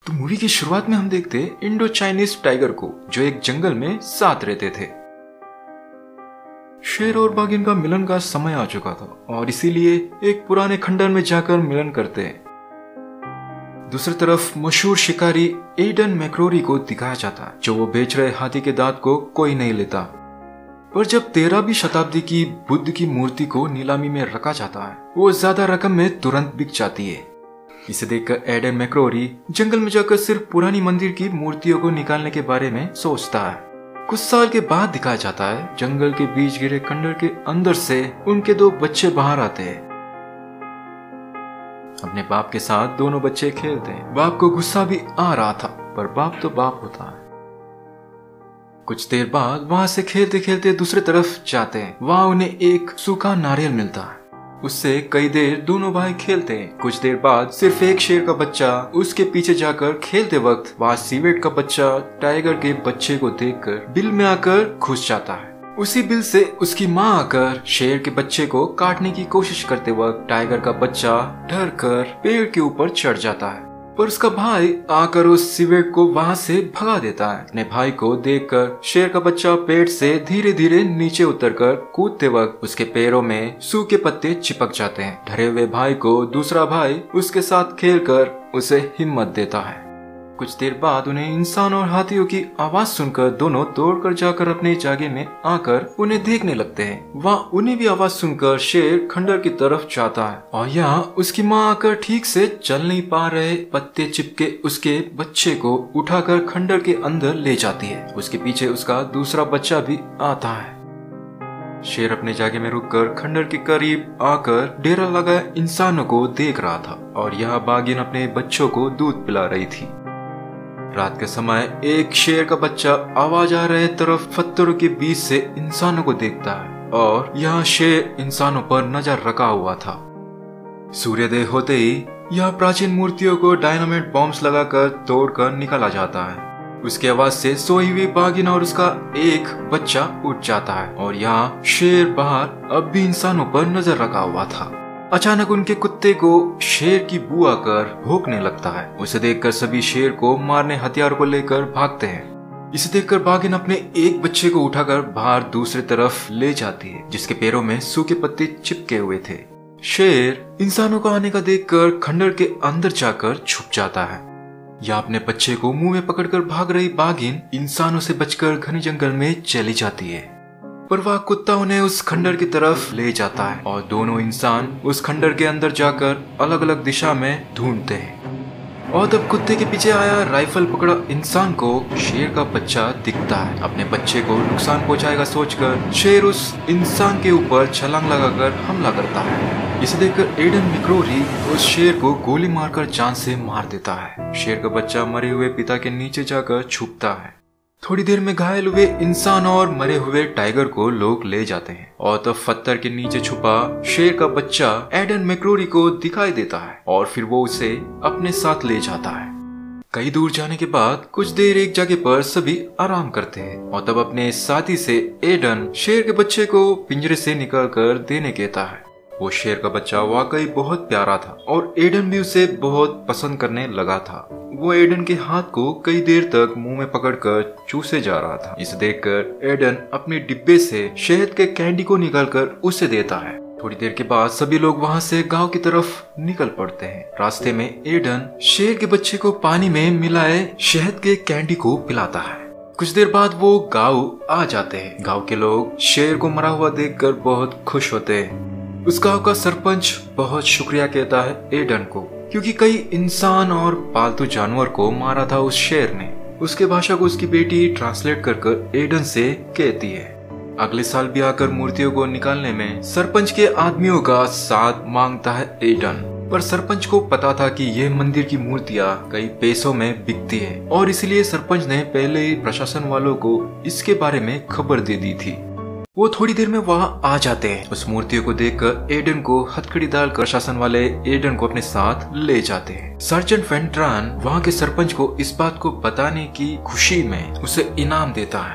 तो मूवी की शुरुआत में हम देखते इंडो चाइनीज टाइगर को, जो एक जंगल में साथ रहते थे। शेर और बाघिन का मिलन का समय आ चुका था और इसीलिए एक पुराने खंडर में जाकर मिलन करते हैं। दूसरी तरफ मशहूर शिकारी एडन मैक्रोरी को दिखाया जाता है, जो वो बेच रहे हाथी के दांत को कोई नहीं लेता। पर जब 13वीं शताब्दी की बुद्ध की मूर्ति को नीलामी में रखा जाता है, वो ज्यादा रकम में तुरंत बिक जाती है। इसे देखकर एडन मैक्रोरी जंगल में जाकर सिर्फ पुरानी मंदिर की मूर्तियों को निकालने के बारे में सोचता है। कुछ साल के बाद दिखाया जाता है जंगल के बीच घिरे खंडर के अंदर से उनके 2 बच्चे बाहर आते हैं। अपने बाप के साथ दोनों बच्चे खेलते हैं। बाप को गुस्सा भी आ रहा था, पर बाप तो बाप होता है। कुछ देर बाद वहां से खेलते खेलते दूसरी तरफ जाते हैं। वहां उन्हें एक सूखा नारियल मिलता है। उससे कई देर दोनों भाई खेलते हैं। कुछ देर बाद सिर्फ एक शेर का बच्चा उसके पीछे जाकर खेलते वक्त वहां सीवेट का बच्चा टाइगर के बच्चे को देखकर बिल में आकर घुस जाता है। उसी बिल से उसकी माँ आकर शेर के बच्चे को काटने की कोशिश करते वक्त टाइगर का बच्चा डर कर पेड़ के ऊपर चढ़ जाता है, पर उसका भाई आकर उस सिवेट को वहां से भगा देता है। अपने भाई को देखकर शेर का बच्चा पेड़ से धीरे धीरे नीचे उतरकर कूदते वक्त उसके पैरों में सूखे पत्ते चिपक जाते हैं। डरे हुए भाई को दूसरा भाई उसके साथ खेलकर उसे हिम्मत देता है। कुछ देर बाद उन्हें इंसान और हाथियों की आवाज सुनकर दोनों दौड़कर जाकर अपने जागे में आकर उन्हें देखने लगते हैं। वहाँ उन्हें भी आवाज सुनकर शेर खंडर की तरफ जाता है और यहाँ उसकी माँ आकर ठीक से चल नहीं पा रहे पत्ते चिपके उसके बच्चे को उठाकर खंडर के अंदर ले जाती है। उसके पीछे उसका दूसरा बच्चा भी आता है। शेर अपने जागे में रुककर खंडर के करीब आकर डेरा लगाए इंसानों को देख रहा था और यहाँ बाघिन अपने बच्चों को दूध पिला रही थी। रात के समय एक शेर का बच्चा आवाज आ रहे तरफ पत्थरों के बीच से इंसानों को देखता है और यहाँ शेर इंसानों पर नजर रखा हुआ था। सूर्योदय होते ही यह प्राचीन मूर्तियों को डायनामाइट बॉम्ब्स लगाकर तोड़कर निकाला जाता है। उसकी आवाज से सोई हुई बाघिन और उसका एक बच्चा उठ जाता है और यहाँ शेर बाहर अब भी इंसानों पर नजर रखा हुआ था। अचानक उनके कुत्ते को शेर की बू आकर भौंकने लगता है। उसे देखकर सभी शेर को मारने हथियार को लेकर भागते हैं। इसे देखकर बाघिन अपने एक बच्चे को उठाकर बाहर दूसरी तरफ ले जाती है, जिसके पैरों में सूखे पत्ते चिपके हुए थे। शेर इंसानों का आने का देखकर खंडर के अंदर जाकर छुप जाता है। या अपने बच्चे को मुंह में पकड़कर भाग रही बाघिन इंसानों से बचकर घने जंगल में चली जाती है, पर वह कुत्ता उन्हें उस खंडर की तरफ ले जाता है और दोनों इंसान उस खंडर के अंदर जाकर अलग अलग दिशा में ढूंढते हैं। और तब कुत्ते के पीछे आया राइफल पकड़ा इंसान को शेर का बच्चा दिखता है। अपने बच्चे को नुकसान पहुंचाएगा सोचकर शेर उस इंसान के ऊपर छलांग लगाकर हमला करता है। इसे देखकर एडन मैक्रोरी उस शेर को गोली मारकर जान से मार देता है। शेर का बच्चा मरे हुए पिता के नीचे जाकर छुपता है। थोड़ी देर में घायल हुए इंसान और मरे हुए टाइगर को लोग ले जाते हैं और तब पत्थर के नीचे छुपा शेर का बच्चा एडन मैक्रोरी को दिखाई देता है और फिर वो उसे अपने साथ ले जाता है। कई दूर जाने के बाद कुछ देर एक जगह पर सभी आराम करते हैं और तब अपने साथी से एडन शेर के बच्चे को पिंजरे से निकाल कर देने कहता है। वो शेर का बच्चा वाकई बहुत प्यारा था और एडन भी उसे बहुत पसंद करने लगा था। वो एडन के हाथ को कई देर तक मुंह में पकड़कर चूसे जा रहा था। इसे देखकर एडन अपने डिब्बे से शहद के कैंडी को निकालकर उसे देता है। थोड़ी देर के बाद सभी लोग वहां से गांव की तरफ निकल पड़ते हैं। रास्ते में एडन शेर के बच्चे को पानी में मिलाए शहद के कैंडी को पिलाता है। कुछ देर बाद वो गांव आ जाते हैं। गांव के लोग शेर को मरा हुआ देखकर बहुत खुश होते हैं। उस गांव का सरपंच बहुत शुक्रिया कहता है एडन को, क्योंकि कई इंसान और पालतू जानवर को मारा था उस शेर ने। उसके भाषा को उसकी बेटी ट्रांसलेट कर एडन से कहती है। अगले साल भी आकर मूर्तियों को निकालने में सरपंच के आदमियों का साथ मांगता है एडन, पर सरपंच को पता था कि यह मंदिर की मूर्तियां कई पैसों में बिकती है और इसलिए सरपंच ने पहले ही प्रशासन वालों को इसके बारे में खबर दे दी थी। वो थोड़ी देर में वहाँ आ जाते हैं। उस मूर्तियों को देखकर एडन को हथकड़ी डालकर प्रशासन वाले एडन को अपने साथ ले जाते हैं। सर्जेंट वेंट्रान वहाँ के सरपंच को इस बात को बताने की खुशी में उसे इनाम देता है।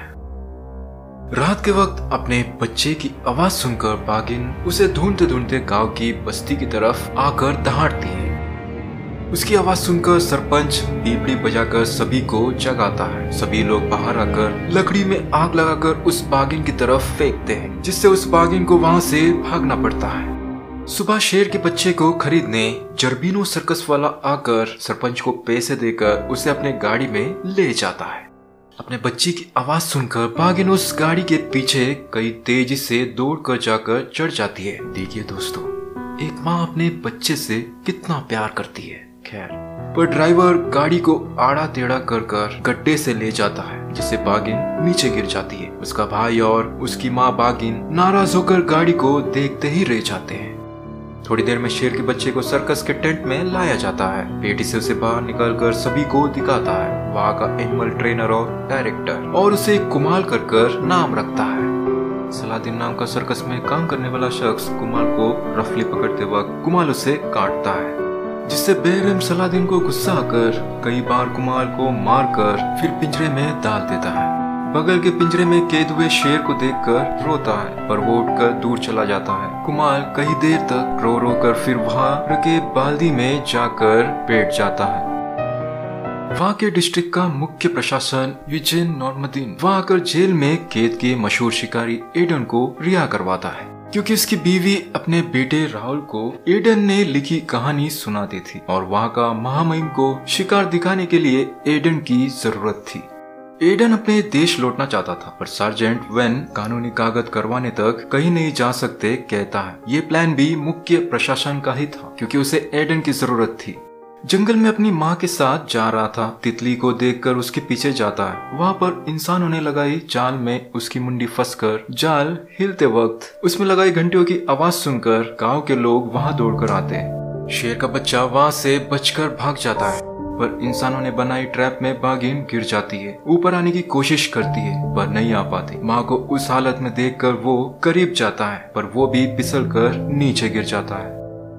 रात के वक्त अपने बच्चे की आवाज सुनकर बाघिन उसे ढूंढते ढूंढते गांव की बस्ती की तरफ आकर दहाड़ती है। उसकी आवाज सुनकर सरपंच पीपड़ी बजाकर सभी को जगाता है। सभी लोग बाहर आकर लकड़ी में आग लगाकर उस बाघिन की तरफ फेंकते हैं, जिससे उस बाघिन को वहां से भागना पड़ता है। सुबह शेर के बच्चे को खरीदने जर्बिनो सर्कस वाला आकर सरपंच को पैसे देकर उसे अपने गाड़ी में ले जाता है। अपने बच्चे की आवाज सुनकर बाघिन उस गाड़ी के पीछे कई तेजी से दौड़कर जाकर चढ़ जाती है। देखिए दोस्तों, एक माँ अपने बच्चे से कितना प्यार करती है। खैर, पर ड्राइवर गाड़ी को आड़ा टेढ़ा कर गड्ढे से ले जाता है, जिससे बाघिन नीचे गिर जाती है। उसका भाई और उसकी माँ बाघिन नाराज होकर गाड़ी को देखते ही रह जाते हैं। थोड़ी देर में शेर के बच्चे को सर्कस के टेंट में लाया जाता है। पेटी से उसे बाहर निकालकर सभी को दिखाता है। वहाँ का एनिमल ट्रेनर और डायरेक्टर और उसे कुमाल कर नाम रखता है। सलादीन नाम का सर्कस में काम करने वाला शख्स कुमाल को रफली पकड़ते वक्त कुमाल उसे काटता है, जिससे बेरहम सलादीन को गुस्सा आकर कई बार कुमाल को मारकर फिर पिंजरे में डाल देता है। बगल के पिंजरे में कैद हुए शेर को देखकर रोता है, पर वो उठकर दूर चला जाता है। कुमाल कई देर तक रो रो कर फिर वहाँ रखे बाल्दी में जाकर बैठ जाता है। वहाँ के डिस्ट्रिक्ट का मुख्य प्रशासन यूजेन नॉर्मदीन वहाँ आकर जेल में कैद के मशहूर शिकारी एडन को रिहा करवाता है, क्योंकि उसकी बीवी अपने बेटे राहुल को एडन ने लिखी कहानी सुनाती थी और वहाँ का महामहिम को शिकार दिखाने के लिए एडन की जरूरत थी। एडन अपने देश लौटना चाहता था, पर सार्जेंट वेन कानूनी कागज करवाने तक कहीं नहीं जा सकते कहता है। ये प्लान भी मुख्य प्रशासन का ही था, क्योंकि उसे एडन की जरूरत थी। जंगल में अपनी माँ के साथ जा रहा था। तितली को देखकर उसके पीछे जाता है। वहाँ पर इंसानों ने लगाई जाल में उसकी मुंडी फंसकर जाल हिलते वक्त उसमें लगाई घंटियों की आवाज सुनकर गांव के लोग वहाँ दौड़कर आते हैं। शेर का बच्चा वहाँ से बचकर भाग जाता है, पर इंसानों ने बनाई ट्रैप में बाघिन गिर जाती है। ऊपर आने की कोशिश करती है, पर नहीं आ पाती। माँ को उस हालत में देखकर वो करीब जाता है, पर वो भी फिसलकर नीचे गिर जाता है।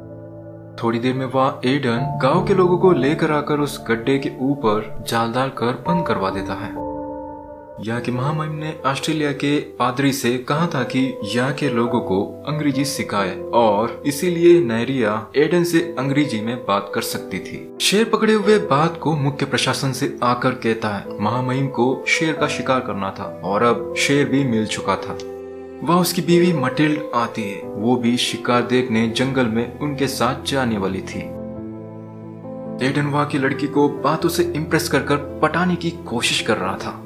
थोड़ी देर में वहाँ एडन गांव के लोगों को लेकर आकर उस गड्ढे के ऊपर जाल डालकर बंद करवा देता है। यहाँ के महामहिम ने ऑस्ट्रेलिया के पादरी से कहा था कि यहाँ के लोगों को अंग्रेजी सिखाए, और इसीलिए नैरिया एडन से अंग्रेजी में बात कर सकती थी। शेर पकड़े हुए बात को मुख्य प्रशासन से आकर कहता है। महामहिम को शेर का शिकार करना था और अब शेर भी मिल चुका था। वह उसकी बीवी मटिल्ड आती है। वो भी शिकार देखने जंगल में उनके साथ जाने वाली थी। एडन वहाँ की लड़की को बातों से इम्प्रेस कर पटाने की कोशिश कर रहा था,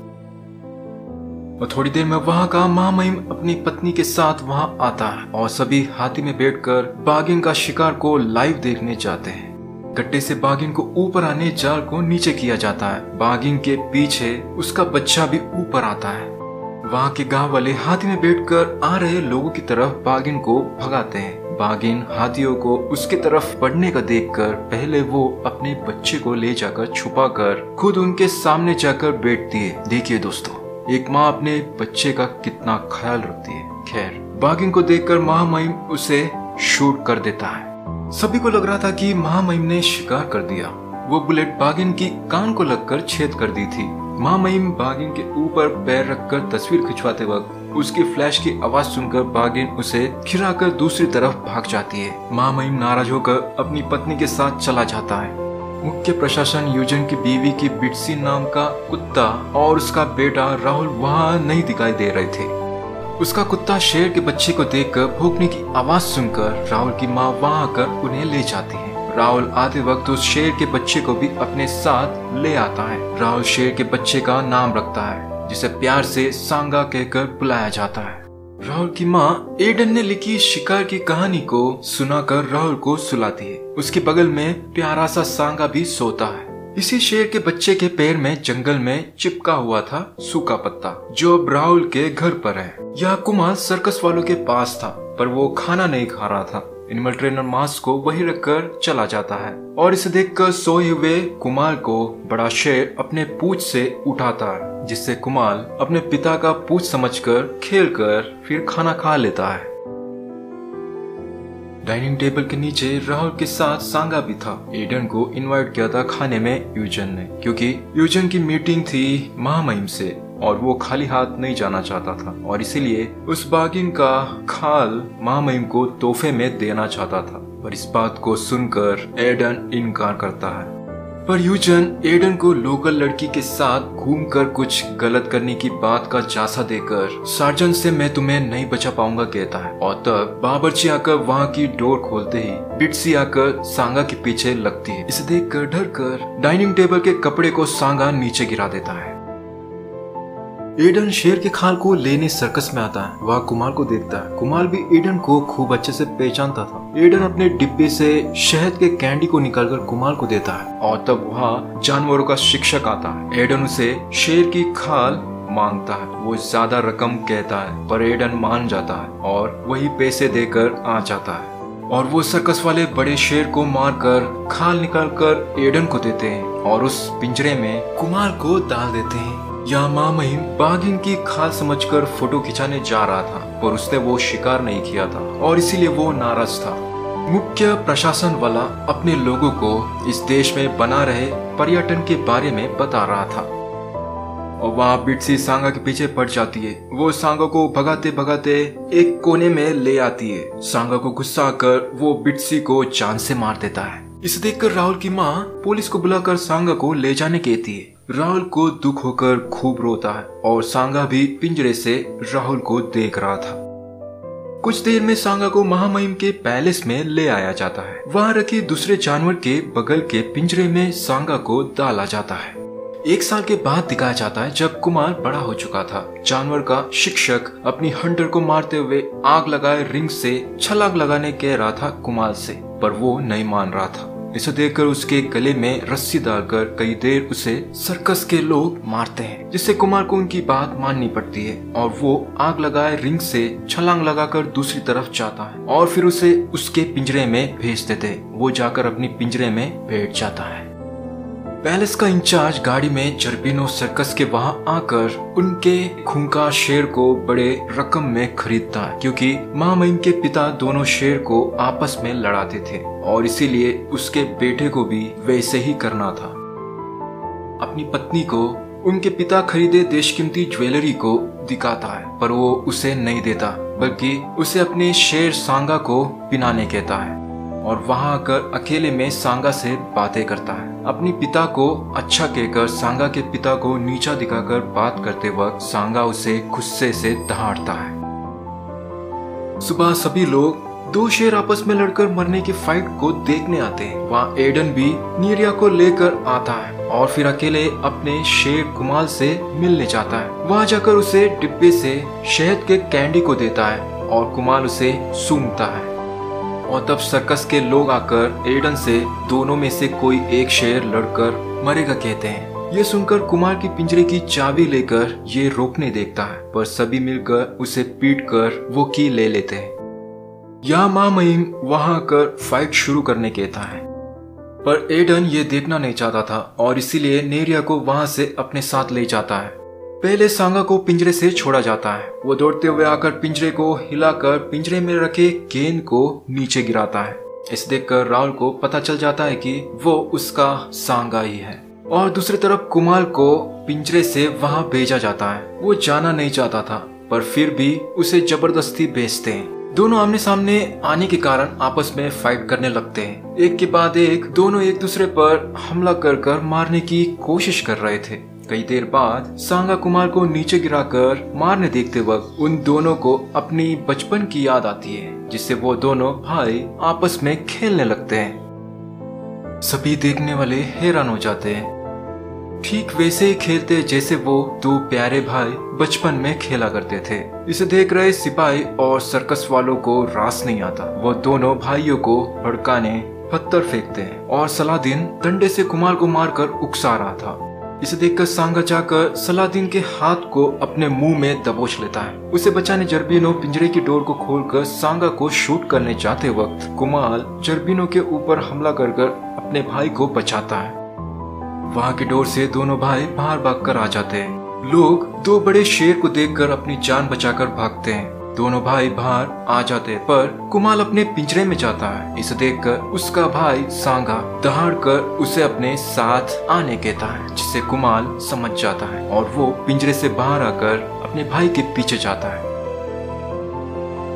और थोड़ी देर में वहाँ का महामहिम अपनी पत्नी के साथ वहाँ आता है और सभी हाथी में बैठकर बाघिन का शिकार को लाइव देखने जाते हैं। गड्ढे से बाघिन को ऊपर आने जाल को नीचे किया जाता है। बाघिन के पीछे उसका बच्चा भी ऊपर आता है। वहाँ के गांव वाले हाथी में बैठकर आ रहे लोगों की तरफ बाघिन को भगाते हैं। बाघिन हाथियों को उसके तरफ बढ़ने का देखकर पहले वो अपने बच्चे को ले जाकर छुपाकर खुद उनके सामने जाकर बैठती है। देखिए दोस्तों, एक माँ अपने बच्चे का कितना ख्याल रखती है। खैर, बाघिन को देखकर महामहिम उसे शूट कर देता है। सभी को लग रहा था कि महामहिम ने शिकार कर दिया। वो बुलेट बाघिन की कान को लगकर छेद कर दी थी। महामहिम बाघिन के ऊपर पैर रखकर तस्वीर खिंचवाते वक्त उसकी फ्लैश की आवाज सुनकर बाघिन उसे खिराकर दूसरी तरफ भाग जाती है। महामहिम नाराज होकर अपनी पत्नी के साथ चला जाता है। मुख्य प्रशासन यूजन की बीवी की बिट्सी नाम का कुत्ता और उसका बेटा राहुल वहाँ नहीं दिखाई दे रहे थे। उसका कुत्ता शेर के बच्चे को देखकर भौंकने की आवाज सुनकर राहुल की माँ वहाँ आकर उन्हें ले जाती है। राहुल आते वक्त उस शेर के बच्चे को भी अपने साथ ले आता है। राहुल शेर के बच्चे का नाम रखता है, जिसे प्यार से सांगा कहकर बुलाया जाता है। राहुल की माँ एडन ने लिखी शिकार की कहानी को सुनाकर राहुल को सुलाती है। उसके बगल में प्यारा सा सांगा भी सोता है। इसी शेर के बच्चे के पैर में जंगल में चिपका हुआ था सूखा पत्ता, जो अब राहुल के घर पर है। यह कुमार सर्कस वालों के पास था, पर वो खाना नहीं खा रहा था। एनिमल ट्रेनर मास्क को वही रखकर चला जाता है और इसे देखकर सोए हुए कुमार को बड़ा शेर अपने पूंछ से उठाता है, जिससे कुमार अपने पिता का पूंछ समझकर खेलकर फिर खाना खा लेता है। डाइनिंग टेबल के नीचे राहुल के साथ सांगा भी था। एडन को इनवाइट किया था खाने में यूजन ने, क्योंकि यूजन की मीटिंग थी महामहिम से और वो खाली हाथ नहीं जाना चाहता था, और इसीलिए उस बाघिन का खाल महामहिम को तोहफे में देना चाहता था। पर इस बात को सुनकर एडन इनकार करता है। पर यूजन एडन को लोकल लड़की के साथ घूमकर कुछ गलत करने की बात का झांसा देकर सार्जन से मैं तुम्हें नहीं बचा पाऊंगा कहता है। और तब बावर्ची आकर वहाँ की डोर खोलते ही बिट्सी आकर सांगा के पीछे लगती है। इसे देखकर डर कर डाइनिंग टेबल के कपड़े को सांगा नीचे गिरा देता है। एडन शेर के खाल को लेने सर्कस में आता है। वह कुमार को देखता है। कुमार भी एडन को खूब अच्छे से पहचानता था। एडन अपने डिब्बे से शहद के कैंडी को निकालकर कुमार को देता है और तब वहाँ जानवरों का शिक्षक आता है। एडन उसे शेर की खाल मांगता है। वो ज्यादा रकम कहता है पर एडन मान जाता है और वही पैसे देकर आ जाता है। और वो सर्कस वाले बड़े शेर को मारकर खाल निकालकर एडन को देते हैं और उस पिंजरे में कुमार को डाल देते हैं। यहाँ माँ महिम बाघिन की खाल समझकर फोटो खिंचाने जा रहा था पर उसने वो शिकार नहीं किया था और इसीलिए वो नाराज था। मुख्य प्रशासन वाला अपने लोगों को इस देश में बना रहे पर्यटन के बारे में बता रहा था और वहाँ बिट्सी सांगा के पीछे पड़ जाती है। वो सांगा को भगाते भगाते एक कोने में ले आती है। सांगा को गुस्सा आकर वो बिट्सी को जान से मार देता है। इसे देखकर राहुल की माँ पुलिस को बुलाकर सांगा को ले जाने कहती है। राहुल को दुख होकर खूब रोता है और सांगा भी पिंजरे से राहुल को देख रहा था। कुछ देर में सांगा को महामहिम के पैलेस में ले आया जाता है। वहाँ रखे दूसरे जानवर के बगल के पिंजरे में सांगा को डाला जाता है। 1 साल के बाद दिखाया जाता है जब कुमार बड़ा हो चुका था। जानवर का शिक्षक अपनी हंटर को मारते हुए आग लगाए रिंग से छलांग लगाने कह रहा था कुमार से, पर वो नहीं मान रहा था। इसे देखकर उसके गले में रस्सी डालकर कई देर उसे सर्कस के लोग मारते हैं, जिससे कुमार को उनकी बात माननी पड़ती है और वो आग लगाए रिंग से छलांग लगाकर दूसरी तरफ जाता है और फिर उसे उसके पिंजरे में भेज देते हैं। वो जाकर अपनी पिंजरे में बैठ जाता है। पैलेस का इंचार्ज गाड़ी में जर्बिनो सर्कस के वहां आकर उनके खूंखार शेर को बड़े रकम में खरीदता है, क्योंकि महामहिम के पिता दोनों शेर को आपस में लड़ाते थे और इसीलिए उसके बेटे को भी वैसे ही करना था। अपनी पत्नी को उनके पिता खरीदे देशकीमती ज्वेलरी को दिखाता है पर वो उसे नहीं देता, बल्कि उसे अपने शेर सांगा को पिनाने कहता है और वहां आकर अकेले में सांगा से बातें करता है। अपने पिता को अच्छा कहकर सांगा के पिता को नीचा दिखाकर बात करते वक्त सांगा उसे गुस्से से दहाड़ता है। सुबह सभी लोग 2 शेर आपस में लड़कर मरने की फाइट को देखने आते हैं। वहाँ एडन भी नीरिया को लेकर आता है और फिर अकेले अपने शेर कुमाल से मिलने जाता है। वहाँ जाकर उसे डिब्बे से शहद के कैंडी को देता है और कुमाल उसे सूंघता है और तब सर्कस के लोग आकर एडन से दोनों में से कोई एक शेर लड़कर मरेगा कहते हैं। ये सुनकर कुमार की पिंजरे की चाबी लेकर ये रोकने देखता है पर सभी मिलकर उसे पीटकर वो की ले लेते हैं। यहाँ माँ महिम वहां आकर फाइट शुरू करने कहता है पर एडन ये देखना नहीं चाहता था और इसीलिए नेरिया को वहां से अपने साथ ले जाता है। पहले सांगा को पिंजरे से छोड़ा जाता है। वो दौड़ते हुए आकर पिंजरे को हिलाकर पिंजरे में रखे गेंद को नीचे गिराता है। इसे देखकर राहुल को पता चल जाता है कि वो उसका सांगा ही है और दूसरी तरफ कुमार को पिंजरे से वहां भेजा जाता है। वो जाना नहीं चाहता था पर फिर भी उसे जबरदस्ती भेजते हैं। दोनों आमने सामने आने के कारण आपस में फाइट करने लगते हैं। एक के बाद एक दोनों एक दूसरे पर हमला कर मारने की कोशिश कर रहे थे। कई देर बाद सांगा कुमार को नीचे गिराकर मारने देखते वक्त उन दोनों को अपनी बचपन की याद आती है, जिससे वो दोनों भाई आपस में खेलने लगते हैं। सभी देखने वाले हैरान हो जाते हैं। ठीक वैसे ही खेलते जैसे वो 2 प्यारे भाई बचपन में खेला करते थे। इसे देख रहे सिपाही और सर्कस वालों को रास नहीं आता। वो दोनों भाइयों को भड़काने पत्थर फेंकते हैं और सलादीन डंडे से कुमार को मारकर उकसा रहा था। इसे देखकर सांगा जाकर सलादीन के हाथ को अपने मुंह में दबोच लेता है। उसे बचाने जर्बिनो पिंजरे की डोर को खोलकर सांगा को शूट करने जाते वक्त कुमार जर्बिनो के ऊपर हमला कर अपने भाई को बचाता है। वहाँ की डोर से दोनों भाई बाहर भागकर आ जाते हैं। लोग 2 बड़े शेर को देखकर अपनी जान बचाकर भागते हैं। दोनों भाई बाहर आ जाते हैं पर कुमार अपने पिंजरे में जाता है। इसे देखकर उसका भाई सांगा दहाड़कर उसे अपने साथ आने कहता है, जिससे कुमार समझ जाता है और वो पिंजरे से बाहर आकर अपने भाई के पीछे जाता है।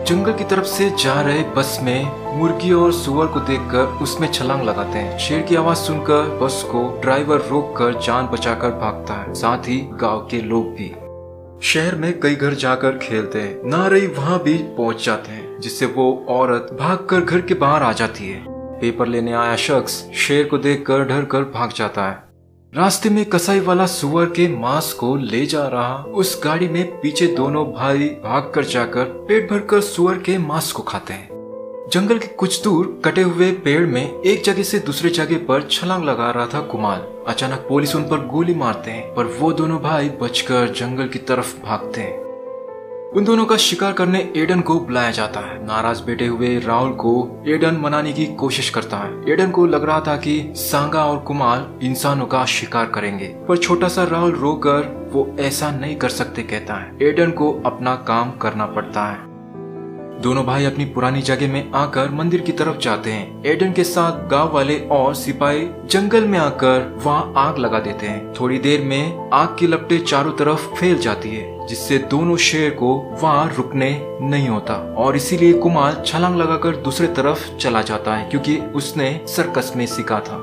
जंगल की तरफ से जा रहे बस में मुर्गी और सुअर को देखकर उसमें छलांग लगाते हैं। शेर की आवाज सुनकर बस को ड्राइवर रोककर जान बचाकर भागता है, साथ ही गांव के लोग भी। शहर में कई घर जाकर खेलते हैं, ना रही वहाँ भी पहुँच जाते हैं, जिससे वो औरत भागकर घर के बाहर आ जाती है। पेपर लेने आया शख्स शेर को देखकर डर कर भाग जाता है। रास्ते में कसाई वाला सुअर के मांस को ले जा रहा उस गाड़ी में पीछे दोनों भाई भागकर जाकर पेट भरकर सुअर के मांस को खाते हैं। जंगल के कुछ दूर कटे हुए पेड़ में एक जगह से दूसरे जगह पर छलांग लगा रहा था कुमाल। अचानक पुलिस उन पर गोली मारते हैं, पर वो दोनों भाई बचकर जंगल की तरफ भागते हैं। उन दोनों का शिकार करने एडन को बुलाया जाता है। नाराज बैठे हुए राहुल को एडन मनाने की कोशिश करता है। एडन को लग रहा था कि सांगा और कुमाल इंसानों का शिकार करेंगे, पर छोटा सा राहुल रोकर वो ऐसा नहीं कर सकते कहता है। एडन को अपना काम करना पड़ता है। दोनों भाई अपनी पुरानी जगह में आकर मंदिर की तरफ जाते हैं। एडन के साथ गांव वाले और सिपाही जंगल में आकर वहां आग लगा देते हैं। थोड़ी देर में आग की लपटें चारों तरफ फैल जाती है, जिससे दोनों शेर को वहां रुकने नहीं होता और इसीलिए कुमाल छलांग लगाकर दूसरे तरफ चला जाता है, क्योंकि उसने सर्कस में सीखा था।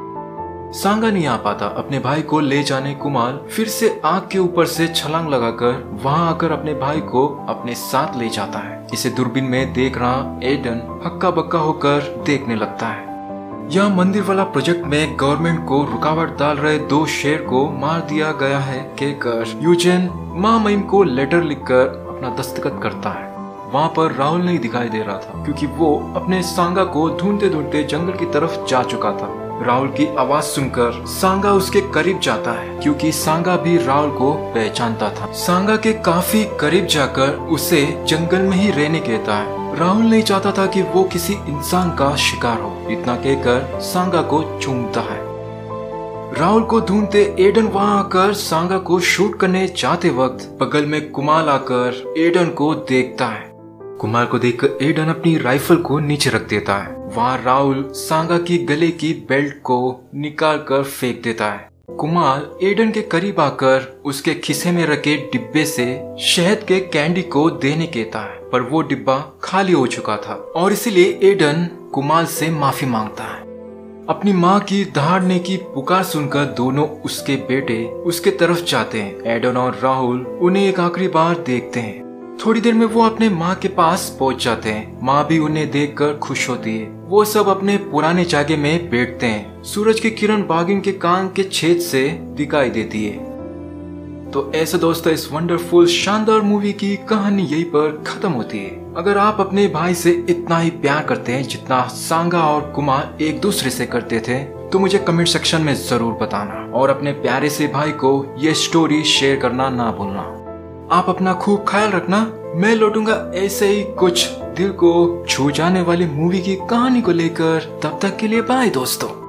सांगा नहीं आ पाता। अपने भाई को ले जाने कुमाल फिर से आग के ऊपर से छलांग लगाकर वहां आकर अपने भाई को अपने साथ ले जाता है। इसे दूरबीन में देख रहा एडन हक्का बक्का होकर देखने लगता है। यह मंदिर वाला प्रोजेक्ट में गवर्नमेंट को रुकावट डाल रहे 2 शेर को मार दिया गया है कहकर यूजेन महामहिम को लेटर लिखकर अपना दस्तखत करता है। वहाँ पर राहुल नहीं दिखाई दे रहा था, क्योंकि वो अपने सांगा को ढूंढते ढूंढते जंगल की तरफ जा चुका था। राहुल की आवाज सुनकर सांगा उसके करीब जाता है, क्योंकि सांगा भी राहुल को पहचानता था। सांगा के काफी करीब जाकर उसे जंगल में ही रहने कहता है। राहुल नहीं चाहता था कि वो किसी इंसान का शिकार हो। इतना कहकर सांगा को चूमता है। राहुल को ढूंढते एडन वहां आकर सांगा को शूट करने जाते वक्त बगल में कुमाल आकर एडन को देखता है। कुमार को देखकर एडन अपनी राइफल को नीचे रख देता है। वहाँ राहुल सांगा की गले की बेल्ट को निकाल कर फेंक देता है। कुमार एडन के करीब आकर उसके खिसे में रखे डिब्बे से शहद के कैंडी को देने कहता है, पर वो डिब्बा खाली हो चुका था और इसीलिए एडन कुमार से माफी मांगता है। अपनी माँ की दहाड़ने की पुकार सुनकर दोनों उसके बेटे उसके तरफ जाते हैं। एडन और राहुल उन्हें एक आखिरी बार देखते हैं। थोड़ी देर में वो अपने माँ के पास पहुँच जाते हैं। माँ भी उन्हें देखकर खुश होती है। वो सब अपने पुराने जगह में बैठते हैं। सूरज की किरण बागिन के कान के छेद से दिखाई देती है। तो ऐसे दोस्तों, इस वंडरफुल शानदार मूवी की कहानी यहीं पर खत्म होती है। अगर आप अपने भाई से इतना ही प्यार करते हैं जितना सांगा और कुमार एक दूसरे से करते थे, तो मुझे कमेंट सेक्शन में जरूर बताना और अपने प्यारे से भाई को ये स्टोरी शेयर करना ना भूलना। आप अपना खूब ख्याल रखना। मैं लौटूंगा ऐसे ही कुछ दिल को छू जाने वाली मूवी की कहानी को लेकर। तब तक के लिए बाय दोस्तों।